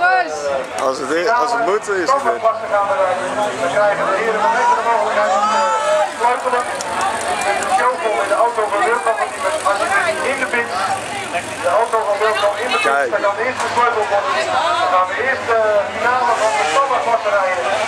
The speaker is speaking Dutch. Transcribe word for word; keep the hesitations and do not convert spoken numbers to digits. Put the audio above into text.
jongens! Als het, als het moet, is het weer. Dan krijgen de heren van de mogelijkheid om te sleutelen. De showbol in de auto van Wilco, als je in de pits, de auto van Wilco in de pits, dan kan de eerste sleutel worden. Dan gaan we eerst de finale van de standaardklasse rijden.